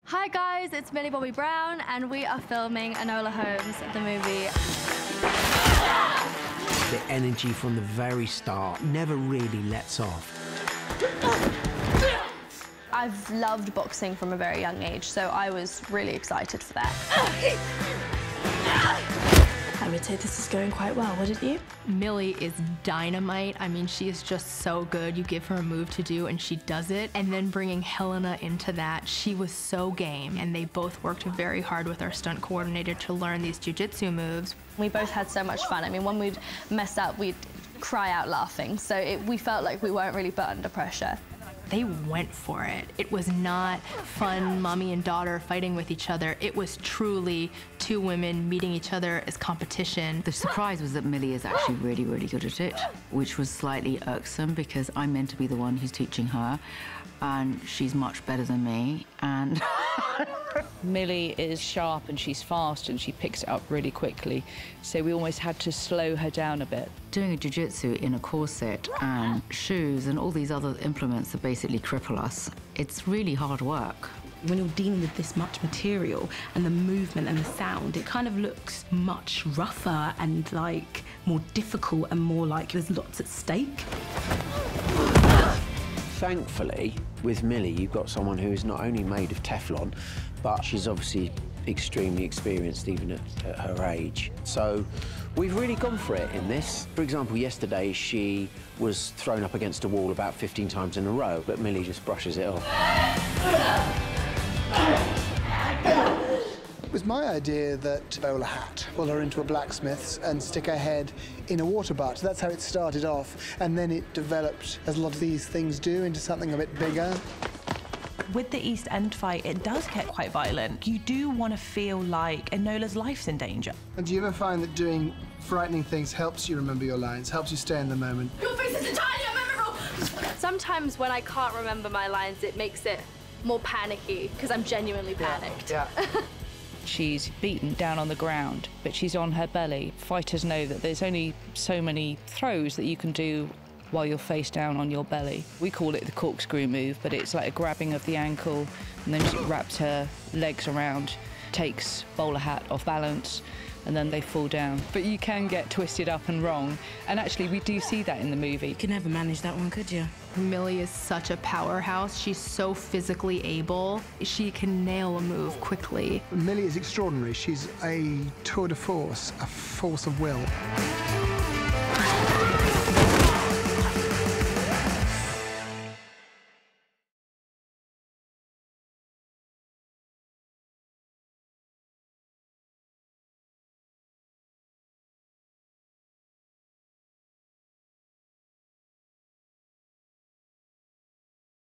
Hi guys, it's Millie Bobby Brown and we are filming Enola Holmes, the movie. The energy from the very start never really lets off. I've loved boxing from a very young age, so I was really excited for that. I would say this is going quite well, wouldn't you? Millie is dynamite. I mean, she is just so good. You give her a move to do and she does it. And then bringing Helena into that, she was so game. And they both worked very hard with our stunt coordinator to learn these jiu-jitsu moves. We both had so much fun. I mean, when we'd mess up, we'd cry out laughing. So we felt like we weren't really put under pressure. They went for it. It was not fun mommy and daughter fighting with each other. It was truly two women meeting each other as competition. The surprise was that Millie is actually really, really good at it, which was slightly irksome because I'm meant to be the one who's teaching her, and she's much better than me, and... Millie is sharp and she's fast and she picks it up really quickly, so we almost had to slow her down a bit. Doing a jiu-jitsu in a corset and shoes and all these other implements that basically cripple us, it's really hard work. When you're dealing with this much material and the movement and the sound, it kind of looks much rougher and like more difficult and more like there's lots at stake. Thankfully, with Millie, you've got someone who is not only made of Teflon, but she's obviously extremely experienced even at her age. So we've really gone for it in this. For example, yesterday she was thrown up against a wall about 15 times in a row, but Millie just brushes it off. It was my idea that bowler hat, pull her into a blacksmith's and stick her head in a water butt. That's how it started off, and then it developed, as a lot of these things do, into something a bit bigger. With the East End fight, it does get quite violent. You do want to feel like Enola's life's in danger. And do you ever find that doing frightening things helps you remember your lines, helps you stay in the moment? Your face is entirely unmemorable! Sometimes when I can't remember my lines, it makes it more panicky, because I'm genuinely panicked. Yeah. She's beaten down on the ground, but she's on her belly. Fighters know that there's only so many throws that you can do while you're face down on your belly. We call it the corkscrew move, but it's like a grabbing of the ankle, and then she wraps her legs around, takes bowler hat off balance, and then they fall down. But you can get twisted up and wrong, and actually we do see that in the movie. You could never manage that one, could you? Millie is such a powerhouse. She's so physically able. She can nail a move quickly. Millie is extraordinary. She's a tour de force, a force of will.